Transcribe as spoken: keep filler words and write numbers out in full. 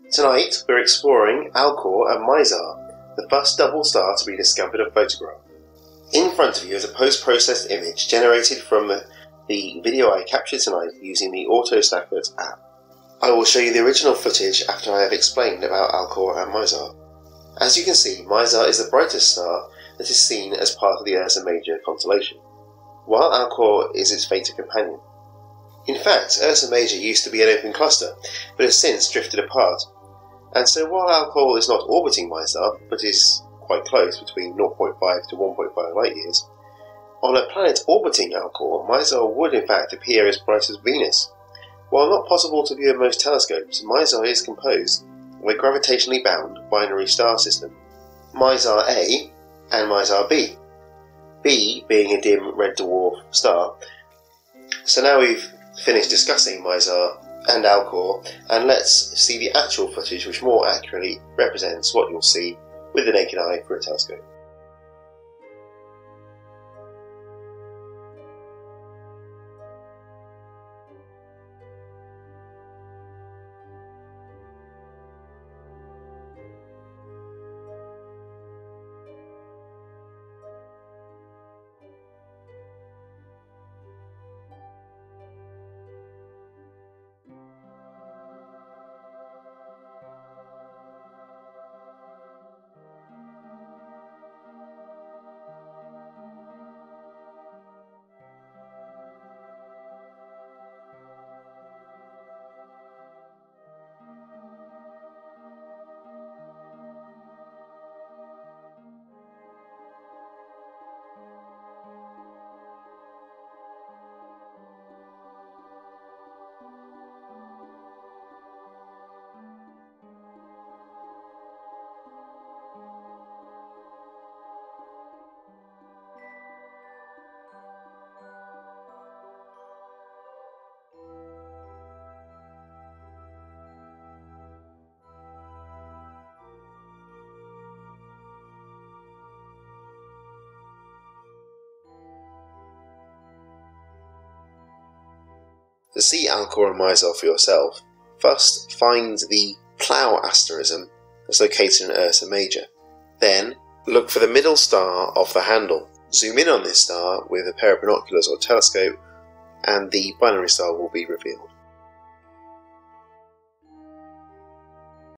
Tonight we're exploring Alcor and Mizar, the first double star to be discovered and photographed. In front of you is a post-processed image generated from the, the video I captured tonight using the AutoSnapper app. I will show you the original footage after I have explained about Alcor and Mizar. As you can see, Mizar is the brightest star that is seen as part of the Ursa Major constellation, while Alcor is its fainter companion. In fact, Ursa Major used to be an open cluster, but has since drifted apart. And so while Alcor is not orbiting Mizar, but is quite close, between zero point five to one point five light years, on a planet orbiting Alcor, Mizar would in fact appear as bright as Venus. While not possible to view in most telescopes, Mizar is composed of a gravitationally bound binary star system, Mizar A and Mizar B, B being a dim red dwarf star. So now we've finished discussing Mizar and Alcor, and let's see the actual footage which more accurately represents what you'll see with the naked eye for a telescope. To see Alcor and Mizar for yourself, first find the Plough asterism that's located in Ursa Major. Then look for the middle star of the handle. Zoom in on this star with a pair of binoculars or telescope and the binary star will be revealed.